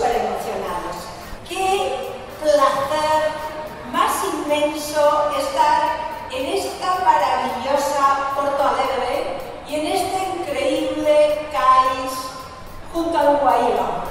súper emocionados. ¡Qué placer más inmenso estar en esta maravillosa Porto Alegre y en este increíble cais junto al Guaíba!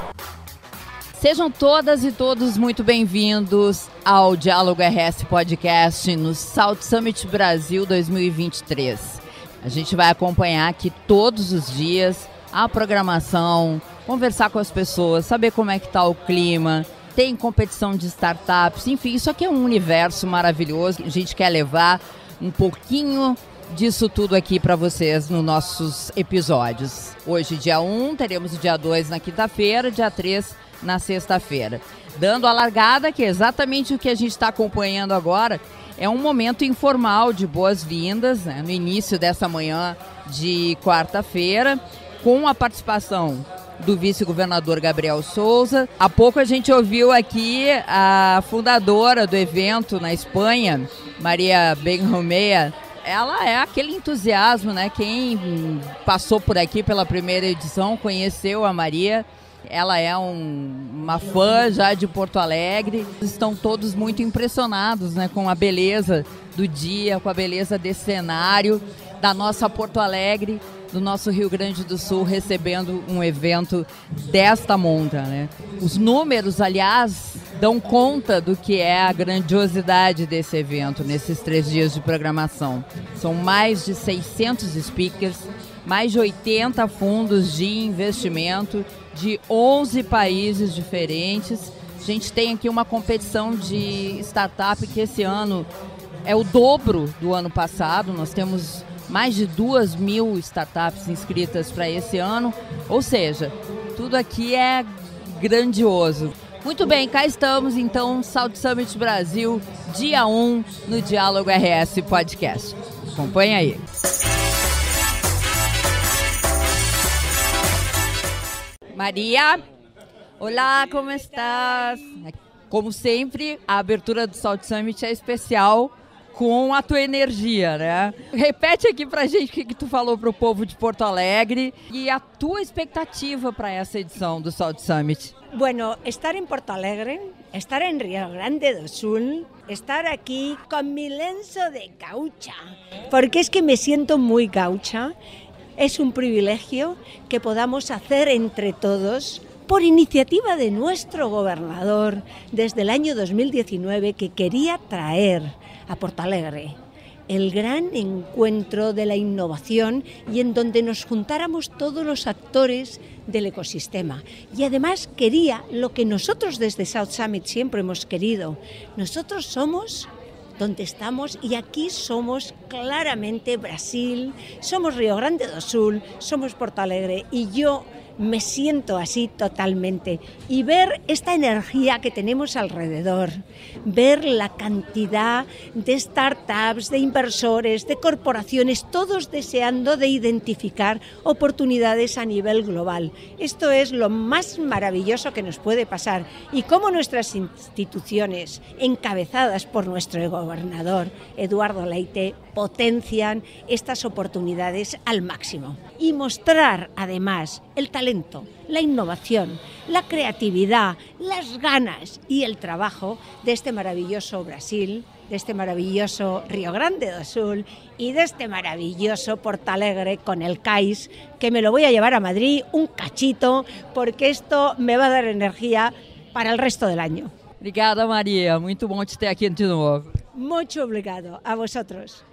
Sejam todas e todos muito bem-vindos ao Diálogo RS Podcast no South Summit Brasil 2023. A gente vai acompanhar aqui todos os dias a programação, conversar com as pessoas, saber como é que está o clima, tem competição de startups, enfim, isso aqui é um universo maravilhoso. A gente quer levar um pouquinho disso tudo aqui para vocês nos nossos episódios. Hoje, dia 1, teremos o dia 2 na quinta-feira, dia 3 na sexta-feira. Dando a largada, que é exatamente o que a gente está acompanhando agora, é um momento informal de boas-vindas, né, no início dessa manhã de quarta-feira, com a participação do vice-governador Gabriel Souza. Há pouco a gente ouviu aqui a fundadora do evento na Espanha, Maria Benjumea. Ela é aquele entusiasmo, né? Quem passou por aqui pela primeira edição conheceu a Maria. Ela é uma fã já de Porto Alegre. Estão todos muito impressionados, né, com a beleza do dia, com a beleza desse cenário, da nossa Porto Alegre, do nosso Rio Grande do Sul, recebendo um evento desta monta, né? Os números, aliás, dão conta do que é a grandiosidade desse evento nesses 3 dias de programação. São mais de 600 speakers, mais de 80 fundos de investimento de 11 países diferentes. A gente tem aqui uma competição de startup que esse ano é o dobro do ano passado. Nós temos mais de 2.000 startups inscritas para esse ano, ou seja, tudo aqui é grandioso. Muito bem, cá estamos então, South Summit Brasil, dia 1 no Diálogo RS Podcast. Acompanha aí. Maria, olá, como estás? Como sempre, a abertura do South Summit é especial com a tua energia, né? Repete aqui pra gente o que tu falou pro povo de Porto Alegre e a tua expectativa para essa edição do South Summit. Bueno, estar en Porto Alegre, estar en Rio Grande do Sul, estar aquí con mi lenzo de gaucha, porque es que me siento muy gaucha. Es un privilegio que podamos hacer entre todos, por iniciativa de nuestro gobernador, desde el año 2019, que quería traer a Porto Alegre el gran encuentro de la innovación y en donde nos juntáramos todos los actores del ecosistema. Y además quería lo que nosotros desde South Summit siempre hemos querido. Nosotros somos donde estamos y aquí somos claramente Brasil, somos Rio Grande do Sul, somos Porto Alegre y yo me siento así totalmente. Y ver esta energía que tenemos alrededor, ver la cantidad de startups, de inversores, de corporaciones, todos deseando de identificar oportunidades a nivel global. Esto es lo más maravilloso que nos puede pasar y cómo nuestras instituciones, encabezadas por nuestro gobernador Eduardo Leite, potencian estas oportunidades al máximo. Y mostrar además el talento, la innovación, la creatividad, las ganas y el trabajo de este maravilloso Brasil, de este maravilloso Rio Grande do Sul y de este maravilloso Porto Alegre con el CAIS, que me lo voy a llevar a Madrid un cachito, porque esto me va a dar energía para el resto del año. Obrigada, Maria. Muito bom te ter aqui de novo. Mucho obrigado a vosotros.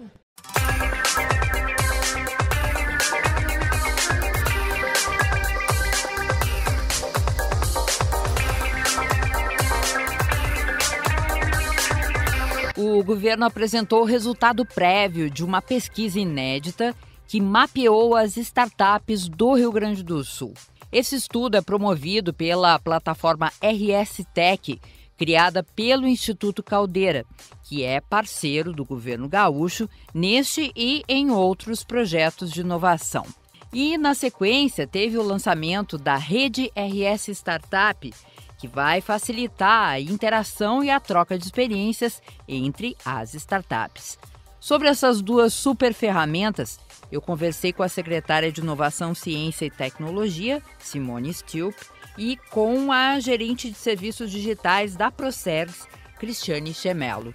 O governo apresentou o resultado prévio de uma pesquisa inédita que mapeou as startups do Rio Grande do Sul. Esse estudo é promovido pela plataforma RS Tech, criada pelo Instituto Caldeira, que é parceiro do governo gaúcho neste e em outros projetos de inovação. E, na sequência, teve o lançamento da Rede RS Startup, que vai facilitar a interação e a troca de experiências entre as startups. Sobre essas duas super ferramentas, eu conversei com a secretária de Inovação, Ciência e Tecnologia, Simone Stilp, e com a gerente de serviços digitais da Procergs, Cristiane Chemelo.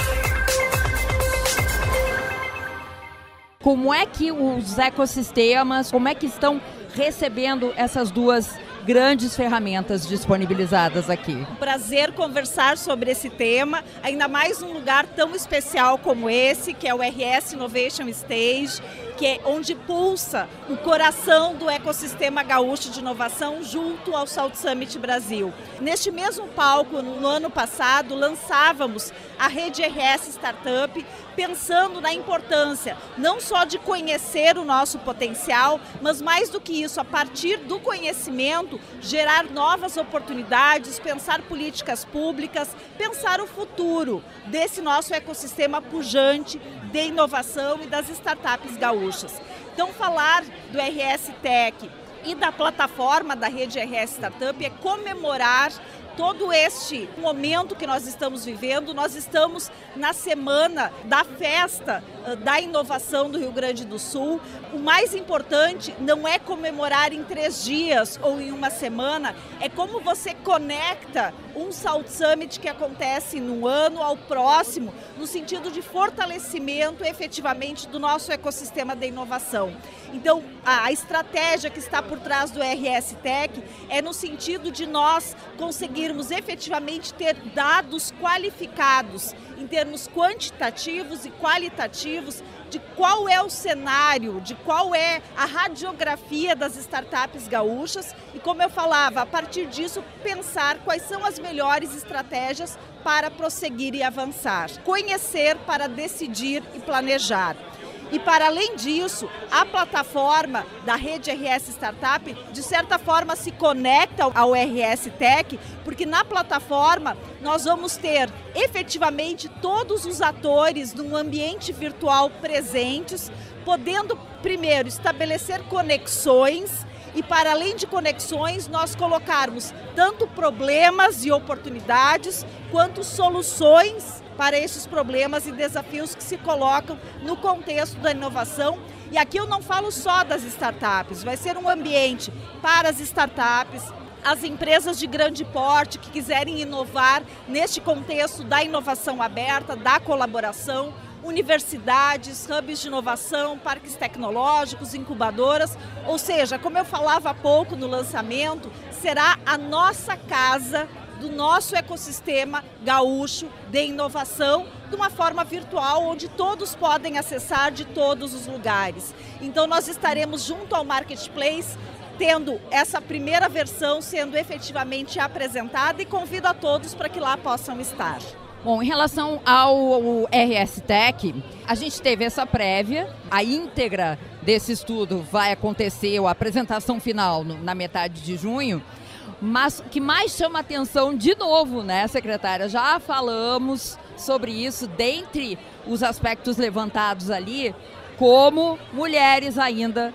Como é que os ecossistemas, como é que estão recebendo essas duas grandes ferramentas disponibilizadas aqui? Um prazer conversar sobre esse tema, ainda mais num lugar tão especial como esse, que é o RS Innovation Stage, que é onde pulsa o coração do ecossistema gaúcho de inovação junto ao South Summit Brasil. Neste mesmo palco, no ano passado, lançávamos a rede RS Startup, pensando na importância não só de conhecer o nosso potencial, mas mais do que isso, a partir do conhecimento, gerar novas oportunidades, pensar políticas públicas, pensar o futuro desse nosso ecossistema pujante de inovação e das startups gaúchas. Então, falar do RS Tech e da plataforma da rede RS Startup é comemorar todo este momento que nós estamos vivendo. Nós estamos na semana da festa da inovação do Rio Grande do Sul. O mais importante não é comemorar em 3 dias ou em uma semana, é como você conecta um South Summit que acontece num ano ao próximo, no sentido de fortalecimento efetivamente do nosso ecossistema de inovação. Então, a estratégia que está por trás do RS Tech é no sentido de nós conseguirmos efetivamente ter dados qualificados em termos quantitativos e qualitativos de qual é o cenário, de qual é a radiografia das startups gaúchas e, como eu falava, a partir disso pensar quais são as melhores estratégias para prosseguir e avançar. Conhecer para decidir e planejar. E, para além disso, a plataforma da rede RS Startup, de certa forma, se conecta ao RS Tech, porque na plataforma nós vamos ter efetivamente todos os atores num ambiente virtual presentes, podendo, primeiro, estabelecer conexões e, para além de conexões, nós colocarmos tanto problemas e oportunidades, quanto soluções para esses problemas e desafios que se colocam no contexto da inovação. E aqui eu não falo só das startups, vai ser um ambiente para as startups, as empresas de grande porte que quiserem inovar neste contexto da inovação aberta, da colaboração, universidades, hubs de inovação, parques tecnológicos, incubadoras, ou seja, como eu falava há pouco no lançamento, será a nossa casa do nosso ecossistema gaúcho de inovação de uma forma virtual, onde todos podem acessar de todos os lugares. Então nós estaremos junto ao Marketplace, tendo essa primeira versão sendo efetivamente apresentada e convido a todos para que lá possam estar. Bom, em relação ao RS Tech, a gente teve essa prévia, a íntegra desse estudo vai acontecer, a apresentação final na metade de junho. Mas o que mais chama atenção, de novo, né, secretária? Já falamos sobre isso, dentre os aspectos levantados ali, como mulheres ainda,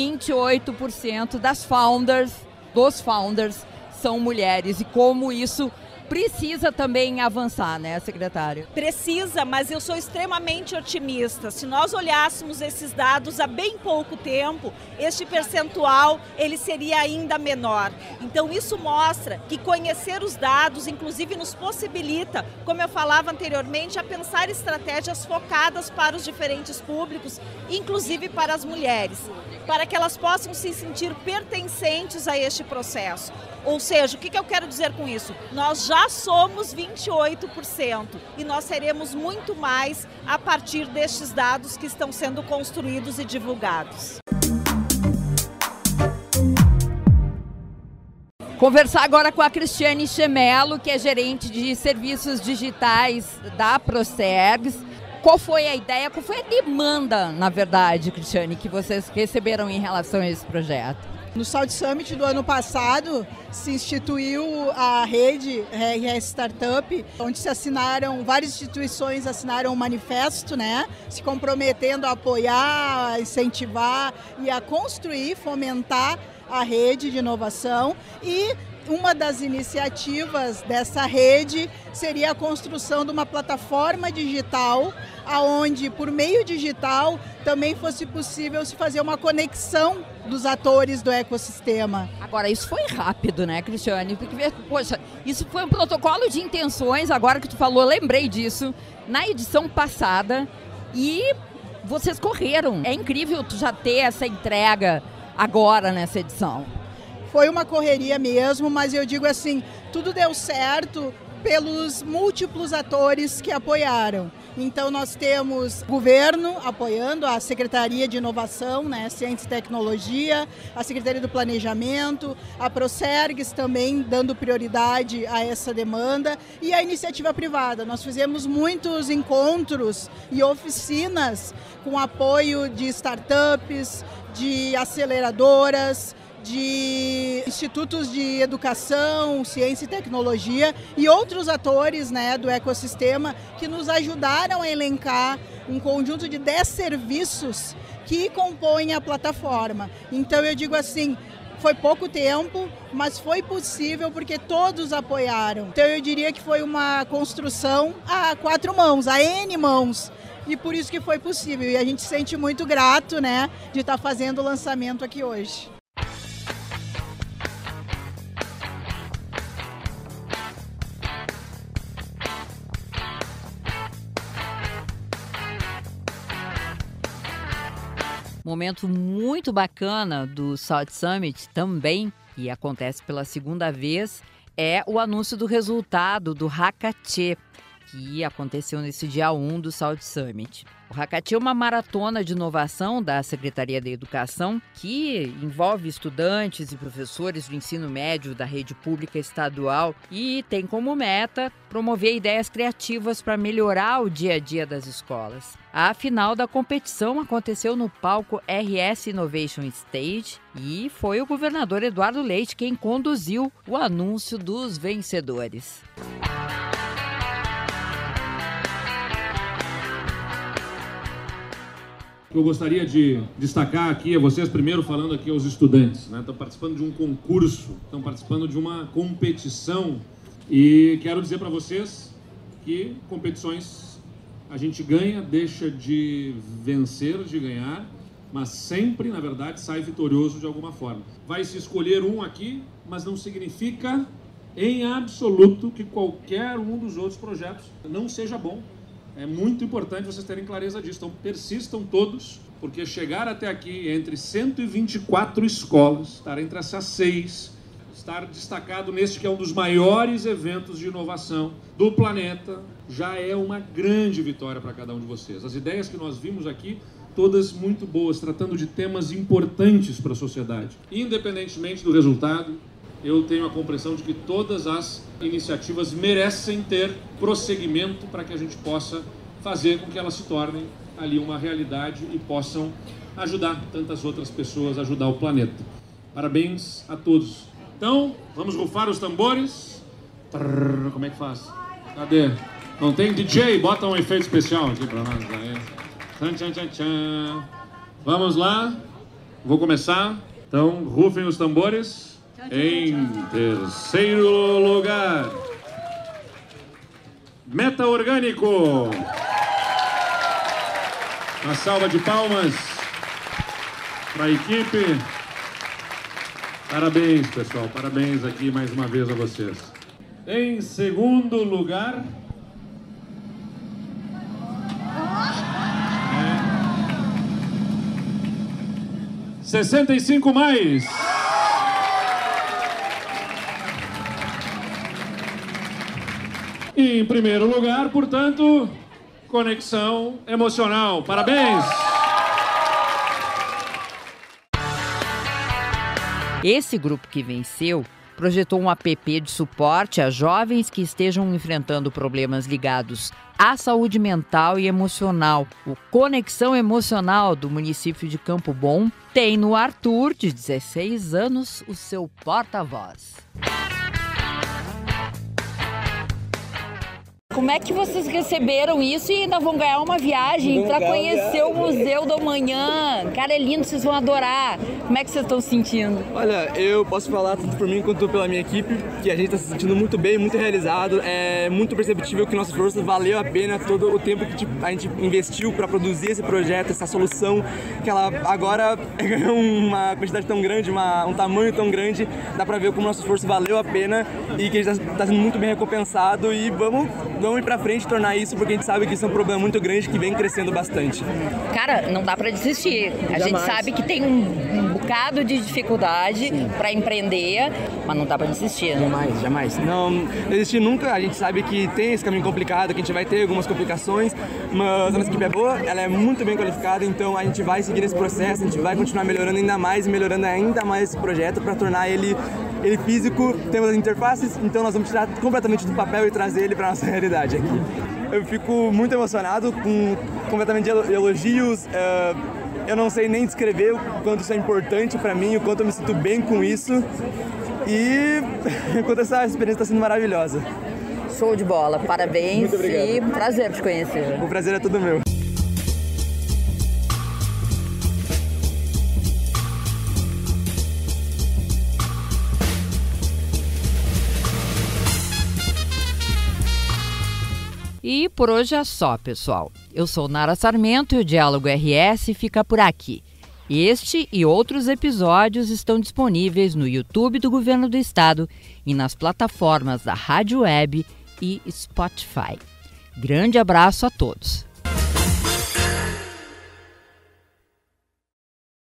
28% dos founders são mulheres, e como isso precisa também avançar, né, secretária? Precisa, mas eu sou extremamente otimista. Se nós olhássemos esses dados há bem pouco tempo, este percentual ele seria ainda menor. Então isso mostra que conhecer os dados, inclusive, nos possibilita, como eu falava anteriormente, a pensar estratégias focadas para os diferentes públicos, inclusive para as mulheres, para que elas possam se sentir pertencentes a este processo. Ou seja, o que eu quero dizer com isso? Nós já somos 28% e nós seremos muito mais a partir destes dados que estão sendo construídos e divulgados. Conversar agora com a Cristiane Chemelo, que é gerente de serviços digitais da Procergs. Qual foi a ideia, qual foi a demanda, na verdade, Cristiane, que vocês receberam em relação a esse projeto? No South Summit do ano passado, se instituiu a rede RS Startup, onde várias instituições assinaram um manifesto, né, se comprometendo a apoiar, a incentivar e a construir, fomentar a rede de inovação. E uma das iniciativas dessa rede seria a construção de uma plataforma digital aonde por meio digital também fosse possível se fazer uma conexão dos atores do ecossistema. Agora, isso foi rápido, né, Cristiane? Porque, poxa, isso foi um protocolo de intenções, agora que tu falou, lembrei disso, na edição passada, e vocês correram. É incrível tu já ter essa entrega agora nessa edição. Foi uma correria mesmo, mas eu digo assim, tudo deu certo pelos múltiplos atores que apoiaram. Então nós temos o governo apoiando, a Secretaria de Inovação, né, Ciência e Tecnologia, a Secretaria do Planejamento, a Procergs também dando prioridade a essa demanda e a iniciativa privada. Nós fizemos muitos encontros e oficinas com apoio de startups, de aceleradoras, de institutos de educação, ciência e tecnologia e outros atores, né, do ecossistema que nos ajudaram a elencar um conjunto de 10 serviços que compõem a plataforma. Então eu digo assim, foi pouco tempo, mas foi possível porque todos apoiaram. Então eu diria que foi uma construção a 4 mãos, a N mãos. E por isso que foi possível. E a gente se sente muito grato, né, de estar fazendo o lançamento aqui hoje. Momento muito bacana do South Summit também, e acontece pela segunda vez, é o anúncio do resultado do Hackathon, que aconteceu nesse dia 1 do South Summit. O Hackathon é uma maratona de inovação da Secretaria da Educação que envolve estudantes e professores do ensino médio da rede pública estadual e tem como meta promover ideias criativas para melhorar o dia a dia das escolas. A final da competição aconteceu no palco RS Innovation Stage e foi o governador Eduardo Leite quem conduziu o anúncio dos vencedores. Eu gostaria de destacar aqui a vocês, primeiro falando aqui aos estudantes, né? Estão participando de um concurso, estão participando de uma competição e quero dizer para vocês que competições a gente ganha, deixa de vencer, de ganhar, mas sempre, na verdade, sai vitorioso de alguma forma. Vai se escolher um aqui, mas não significa em absoluto que qualquer um dos outros projetos não seja bom. É muito importante vocês terem clareza disso. Então persistam todos, porque chegar até aqui entre 124 escolas, estar entre essas 6, estar destacado neste que é um dos maiores eventos de inovação do planeta, já é uma grande vitória para cada um de vocês. As ideias que nós vimos aqui, todas muito boas, tratando de temas importantes para a sociedade. Independentemente do resultado, eu tenho a compreensão de que todas as iniciativas merecem ter prosseguimento para que a gente possa fazer com que elas se tornem ali uma realidade e possam ajudar tantas outras pessoas, ajudar o planeta. Parabéns a todos. Então, vamos rufar os tambores. Como é que faz? Cadê? Não tem DJ? Bota um efeito especial aqui para nós. Tchan, tchan, tchan, tchan. Vamos lá. Vou começar. Então, rufem os tambores. Em terceiro lugar, Meta Orgânico. Uma salva de palmas para a equipe. Parabéns, pessoal. Parabéns aqui mais uma vez a vocês. Em segundo lugar, 65 mais. E em primeiro lugar, portanto, Conexão Emocional. Parabéns! Esse grupo que venceu projetou um app de suporte a jovens que estejam enfrentando problemas ligados à saúde mental e emocional. O Conexão Emocional do município de Campo Bom tem no Arthur, de 16 anos, o seu porta-voz. Como é que vocês receberam isso e ainda vão ganhar uma viagem para conhecer o Museu do Amanhã? Cara, é lindo, vocês vão adorar. Como é que vocês estão se sentindo? Olha, eu posso falar tanto por mim quanto pela minha equipe, que a gente está se sentindo muito bem, muito realizado. É muito perceptível que nosso esforço valeu a pena todo o tempo que a gente investiu para produzir esse projeto, essa solução, que ela agora ganhou uma quantidade tão grande, um tamanho tão grande. Dá para ver como nosso esforço valeu a pena e que a gente está sendo muito bem recompensado e vamos ir pra frente e tornar isso, porque a gente sabe que isso é um problema muito grande que vem crescendo bastante. Cara, não dá pra desistir. A gente sabe que tem um bocado de dificuldade pra empreender, mas não dá pra desistir, né? Jamais. Não desistir nunca. A gente sabe que tem esse caminho complicado, que a gente vai ter algumas complicações, mas a nossa equipe é boa, ela é muito bem qualificada, então a gente vai seguir esse processo, a gente vai continuar melhorando ainda mais esse projeto para tornar ele físico. Temos as interfaces, então nós vamos tirar completamente do papel e trazer ele para nossa realidade aqui. Eu fico muito emocionado, completamente de elogios. Eu não sei nem descrever o quanto isso é importante para mim, o quanto eu me sinto bem com isso e o quanto essa experiência está sendo maravilhosa. Show de bola, parabéns. Muito obrigado. E prazer te conhecer. O prazer é todo meu. E por hoje é só, pessoal. Eu sou Nara Sarmento e o Diálogo RS fica por aqui. Este e outros episódios estão disponíveis no YouTube do Governo do Estado e nas plataformas da Rádio Web e Spotify. Grande abraço a todos!